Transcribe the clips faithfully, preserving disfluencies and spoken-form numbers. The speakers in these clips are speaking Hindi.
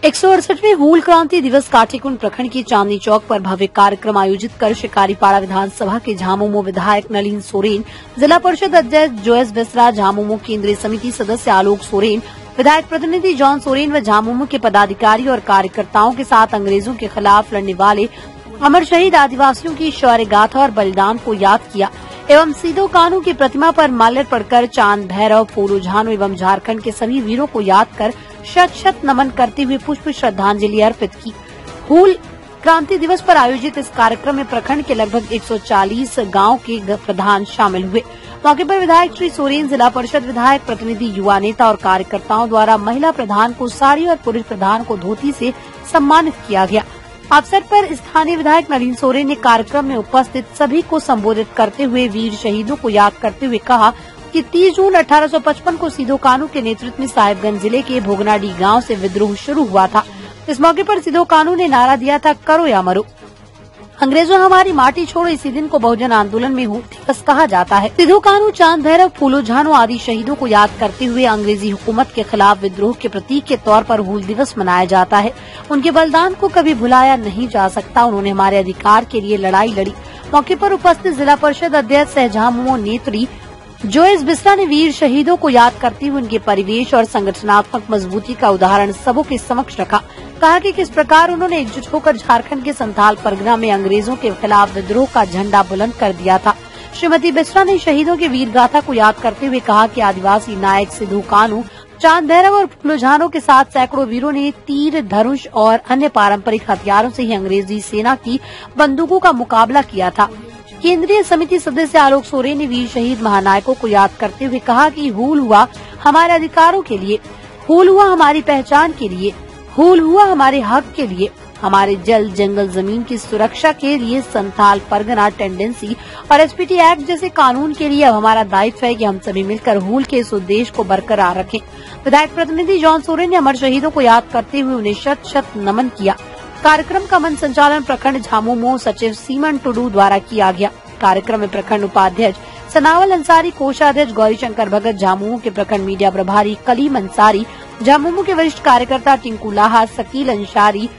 एक सौ अड़सठवें हूल क्रांति दिवस काठीकुंड प्रखंड की चांदनी चौक पर भव्य कार्यक्रम आयोजित कर शिकारीपाड़ा विधानसभा के झामुमो विधायक नलिन सोरेन, जिला परिषद अध्यक्ष जोयस बेसरा, झामुमो केंद्रीय समिति सदस्य आलोक सोरेन, विधायक प्रतिनिधि जॉन सोरेन व झामुमो के पदाधिकारी और कार्यकर्ताओं के साथ अंग्रेजों के खिलाफ लड़ने वाले अमर शहीद आदिवासियों की शौर्य गाथा और बलिदान को याद किया एवं सीधो कानू की प्रतिमा पर माल्यार्पण कर चांद भैरव, फूलो झानो एवं झारखंड के सभी वीरों को याद कर शत शत नमन करते हुए पुष्प श्रद्धांजलि अर्पित की। हूल क्रांति दिवस पर आयोजित इस कार्यक्रम में प्रखंड के लगभग एक सौ चालीस गांव के प्रधान शामिल हुए। मौके पर विधायक श्री सोरेन, जिला परिषद विधायक, प्रतिनिधि, युवा नेता और कार्यकर्ताओं द्वारा महिला प्रधान को साड़ी और पुरुष प्रधान को धोती से सम्मानित किया गया। अवसर पर स्थानीय विधायक नलिन सोरेन ने कार्यक्रम में उपस्थित सभी को संबोधित करते हुए वीर शहीदों को याद करते हुए कहा कि तीस जून अठारह सौ पचपन को सीधो कानू के नेतृत्व में साहिबगंज जिले के भोगनाडी गांव से विद्रोह शुरू हुआ था। इस मौके पर सीधो कानू ने नारा दिया था, करो या मरो, अंग्रेजों हमारी माटी छोड़ो। इसी दिन को बहुजन आंदोलन में हूल दिवस कहा जाता है। सीधो कानू, चांद भैरव, फूलो झानो आदि शहीदों को याद करते हुए अंग्रेजी हुकूमत के खिलाफ विद्रोह के प्रतीक के तौर पर हूल दिवस मनाया जाता है। उनके बलिदान को कभी भुलाया नहीं जा सकता। उन्होंने हमारे अधिकार के लिए लड़ाई लड़ी। मौके पर उपस्थित जिला परिषद अध्यक्ष सह झामुमो नेत्री जोयस बेसरा ने वीर शहीदों को याद करते हुए उनके परिवेश और संगठनात्मक मजबूती का उदाहरण सबों के समक्ष रखा। कहा कि किस प्रकार उन्होंने एकजुट होकर झारखंड के संथाल परगना में अंग्रेजों के खिलाफ विद्रोह का झंडा बुलंद कर दिया था। श्रीमती बेसरा ने शहीदों के वीर गाथा को याद करते हुए कहा कि आदिवासी नायक सिधो कानू, चांद भैरव और फूलो झानो के साथ सैकड़ों वीरों ने तीर, धनुष और अन्य पारंपरिक हथियारों से ही अंग्रेजी सेना की बंदूकों का मुकाबला किया था। केंद्रीय समिति सदस्य आलोक सोरेन ने वीर शहीद महानायकों को याद करते हुए कहा कि हूल हुआ हमारे अधिकारों के लिए, हूल हुआ हमारी पहचान के लिए, हूल हुआ हमारे हक के लिए, हमारे जल, जंगल, जमीन की सुरक्षा के लिए, संथाल परगना टेंडेंसी और एसपीटी एक्ट जैसे कानून के लिए अब हमारा दायित्व है कि हम सभी मिलकर हूल के इस उद्देश्य को बरकरार रखें। विधायक प्रतिनिधि जॉन सोरेन ने अमर शहीदों को याद करते हुए उन्हें शत शत नमन किया। कार्यक्रम का मंच संचालन प्रखंड झामुमो सचिव सीमन टुडू द्वारा किया गया। कार्यक्रम में प्रखंड उपाध्यक्ष सनावल अंसारी, कोषाध्यक्ष गौरी शंकर भगत, झामुमो के प्रखंड मीडिया प्रभारी कलीम अंसारी, झामुमो के वरिष्ठ कार्यकर्ता टिंकू लाहा, शकील अंसारी,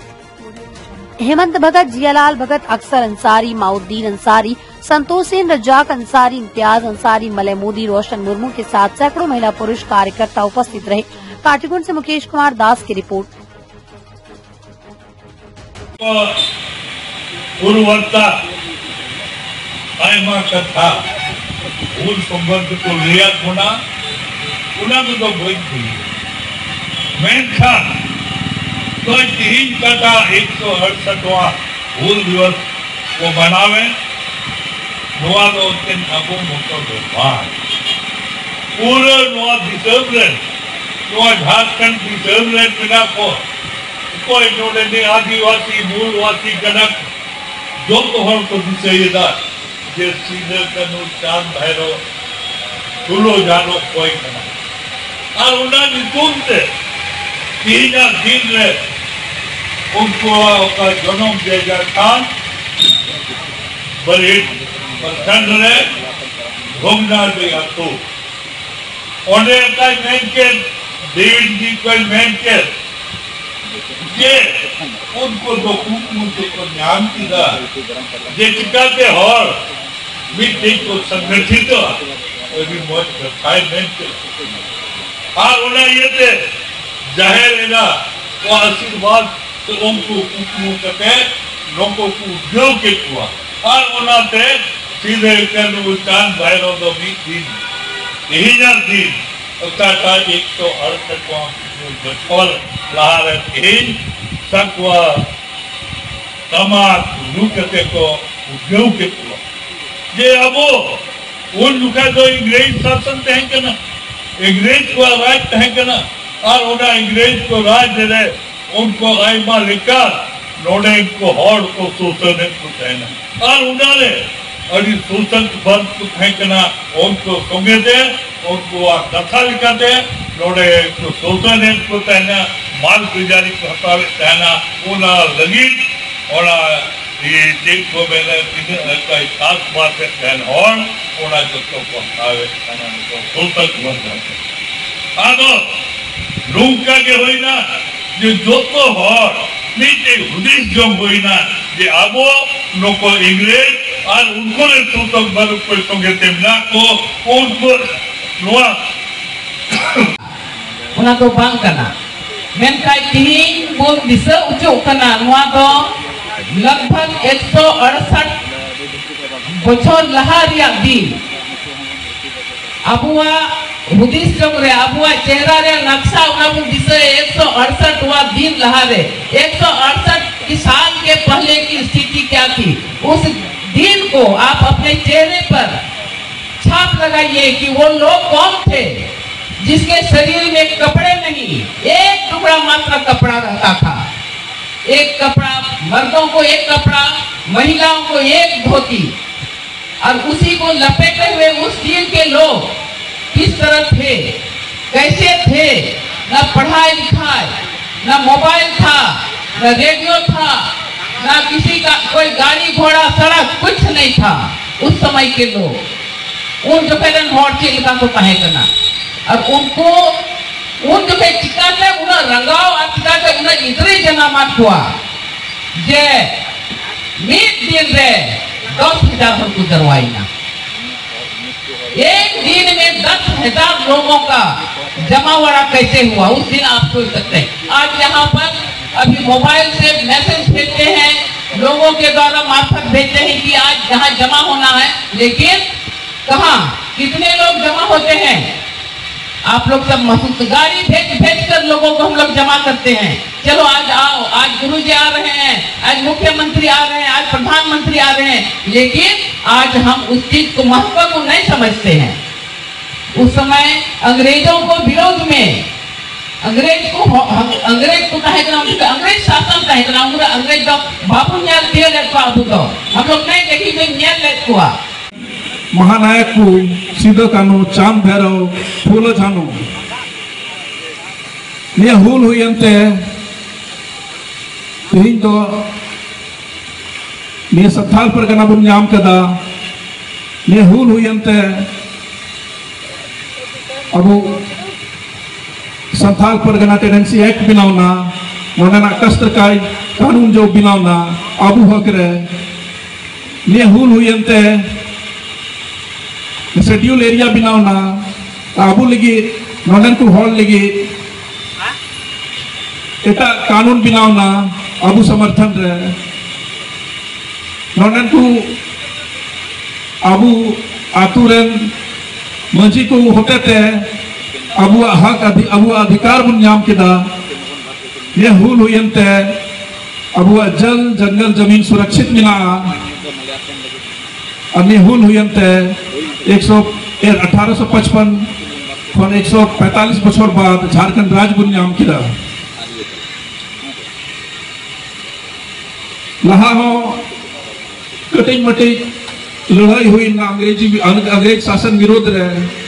हेमंत भगत, जियालाल भगत, अक्सर अंसारी, माउद्दीन अंसारी, संतोष सेन, रज्जाक अंसारी, इम्तियाज अंसारी, मलय मोदी, रोशन मुर्मू के साथ सैकड़ों महिला पुरुष कार्यकर्ता उपस्थित रहे। काठीकुंड से मुकेश कुमार दास की रिपोर्ट। गुरुवत्ता आयमा कथा हूल संबंध को लिया गुना गुना को तो बहुत थी मेनखा तो तीन कथा एक सौ अड़सठवा हूल दिवस को बनावे नवा दो तीन अबो मुक्तो दो बार पूरे नवा डिसर्व रे नवा झारखंड डिसर्व रे बिना को कोई इन्होंने ने आदिवासी मूलवासी गणक जो तो हम को दिसे ये दा जे सीधे कनु चांद भैरव फूलो झानो कोई कना और उन्हें नितुम से तीन दिन रे उनको का जन्म दे जा खान बड़े प्रखंड रे घूमना भी आतो उन्हें का मेन के देव जी कोई मेन के ये उनको तो उनको को ध्यान किया जे चिकाते और मिट्टी को संगठित और भी बहुत बताए नहीं और उन्हें ये थे जाहिर है ना वो आशीर्वाद तो उनको उनको कहते लोगों को उद्योग के हुआ और उन्हें थे सीधे करने चांद भैरव तो भी दिन यही ना दिन उसका का एक सौ अड़सठवां बचौल लाहर इन सकवा तमाक लुकते को उद्योग के को ये अबो उन लुका जो अंग्रेज शासन थे हैं ना अंग्रेज को राज थे हैं ना और उन्हें अंग्रेज को राज दे रहे उनको आईमा लिखा नोड़े को हॉर्ड को शोषण को कहना और उन्होंने अभी शोषण बंद को फेंकना उनको सोंगे दे उनको कथा लिखाते नोड़े को शोषण को कहना माल गुजारी को हटावे कहना उना लगी और ये देख को मैंने का खास बात है कहना और उना जो को हटावे कहना तो शोषण बंद जाते आदो लूका के होई ना जो जोतो हर मीटे हुदिस जम होइना जे आबो नको इंग्रेज और उनको ने तो बार को संगे तेमना को उनको नोआ उना तो बांग कना मेनखाय तिहिं बोन दिशा उचो कना नोआ दो लगभग एक सौ अड़सठ बछर लहा रिया दिन अबुआ हुदिस जम रे अबुआ चेहरा रे नक्शा उना बुन दिशा एक सौ अड़सठ वा दिन लहा रे एक सौ अड़सठ की साल के पहले की स्थिति क्या थी उस दिन को आप अपने चेहरे पर छाप लगाइए कि वो लोग कौन थे जिसके शरीर में कपड़े नहीं एक टुकड़ा मात्र कपड़ा रहता था। एक कपड़ा मर्दों को एक कपड़ा महिलाओं को एक धोती और उसी को लपेटे हुए उस दिन के लोग किस तरह थे कैसे थे। न पढ़ाई लिखाई न मोबाइल था न रेडियो था ना किसी का कोई गाड़ी घोड़ा सड़क कुछ नहीं था उस समय के लोग उन जो कहते हॉट चिल्का को कहे करना और उनको उन जो कहे चिकाते उन्हें रंगाव और चिकाते उन्हें इतने जना मत हुआ जे मीट दिन रे दस हजार हम को दरवाई ना एक दिन में दस हजार लोगों का जमावड़ा कैसे हुआ उस दिन आप सोच सकते हैं। आज यहाँ पर अभी मोबाइल से मैसेज भेजते हैं लोगों के द्वारा मार्फत भेजते हैं कि आज यहाँ जमा होना है लेकिन कहाँ कितने लोग जमा होते हैं आप लोग सब महसूस गाड़ी भेज भेज कर लोगों को हम लोग जमा करते हैं। चलो आज आओ आज गुरुजी आ रहे हैं आज मुख्यमंत्री आ रहे हैं आज प्रधानमंत्री आ रहे हैं लेकिन आज हम उस चीज को महत्व को नहीं समझते हैं। उस समय अंग्रेजों को विरोध में अंग्रेज को अंग्रेज को कहे अंग्रेज शासन कहे अंग्रेज तो बापू न्याय दिए लेको अबू तो हम लोग नहीं देखी जो न्याय लेको महानायक को सिदो कानू चांद भैरव फूलो झानो ने हुल हुयंते तिहिं तो ने संथाल परगना बुन नाम कदा ने हुल हुयंते अबू संथाल परगना टेनेंसी एक्ट बिनावना नोना कष्टकाय कानून जो बिनावना अबू हकरे ने हुल हुयंते शेड्यूल एरिया बिनावना अबू लगी नोडन को हॉल लगी एटा कानून बिनावना अबू समर्थन रे नोडन को अबू आतुरन मंजी को होते थे अबू हक अबू अधिकार बुन नाम किदा ये हुल हुयंते अबू जल जंगल जमीन सुरक्षित मिला अन्य हुल हुयंते एक सौ अठारह सौ पचपन खन एक सौ पैंतालीस बछर बाद झारखंड राज्य बुन नाम किदा लहा हो कटिंग मटिंग लड़ाई हुई ना अंग्रेजी अंग्रेज शासन विरोध रे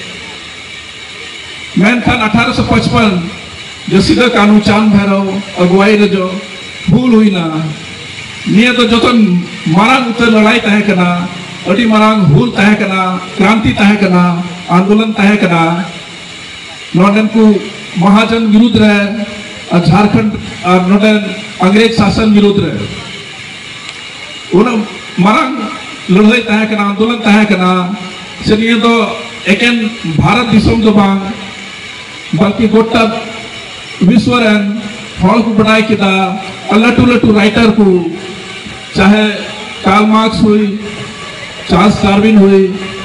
मेनखान अठारह सौ पचपन जो सीधा कानून चांद भैरव अगुवाई रे जो भूल हुई ना निये तो जतन मारांग उतर लड़ाई तहे कना अड़ी मारांग भूल तहे कना क्रांति तहे कना आंदोलन तहे कना नोडन को महाजन विरुद्ध रे झारखंड नोडन अंग्रेज शासन विरुद्ध रे उन मारांग लड़ाई तहे कना आंदोलन तहे कना से निये तो एकेन भारत दिसम जो बांग बल्कि गोटा विश्व रन हॉल को बनाए किदा लटू लटू राइटर को चाहे कार्ल मार्क्स हुई चार्ल्स डार्विन हुई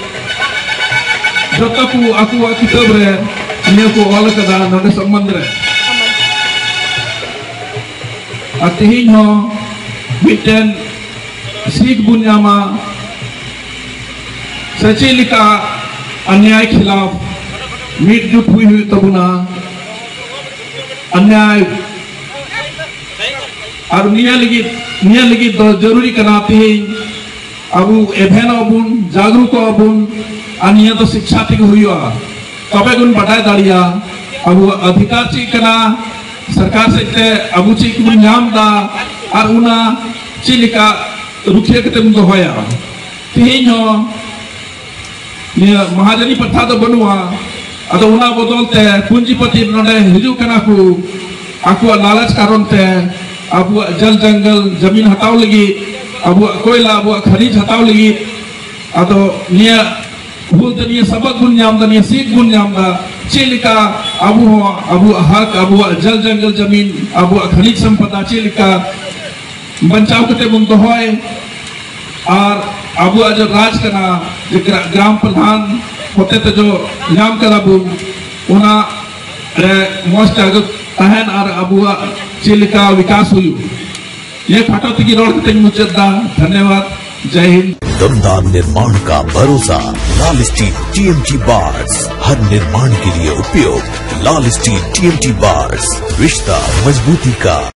जो तक आकु किताब रे निये को ऑल कदा नोडे संबंध रे अतिहिन हो मिटेन सिख बुनियामा सचिलिका अन्याय खिलाफ मीट जुट हुई हुई तबुना अन्याय और निया लगी निया लगी तो जरूरी कराती है अबू एभेन अबुन जागरूक अबुन अनिया तो शिक्षा तक हुई तबे गुन बटाई दाड़िया अबू अधिकार चीज कना सरकार से इतने अबू चीज गुन नाम दा और उना चिलिका रुखिया कते मुझे होया तीन हो निया महाजनी प्रथा तो बनुआ अतो उना बदलते पूंजीपति नोडे हिजू कना को आकुआ लालच कारण ते अब जल जंगल जमीन हटाव लगी अब कोयला अब खनिज हटाव लगी अदो निया भूल तनिया सबक गुण नाम दा निया सीख गुण नाम दा चेलिका अबु हो अबु हक अबु जल जंगल जमीन अबु खनिज संपदा चेलिका बचाव कते बुन तो होय और अबु जो राज कना जो ग्राम प्रधान होते तो जो नाम करा बुन उना रे मोस्ट अगर तहन और अबु चेलिका विकास हुई ये खाटो तकी रोड कते मुचद्दा धन्यवाद जय हिंद। दमदार निर्माण का भरोसा लाल स्टील टीएमटी बार्स, हर निर्माण के लिए उपयोग लाल स्टील टीएमटी बार्स, रिश्ता मजबूती का।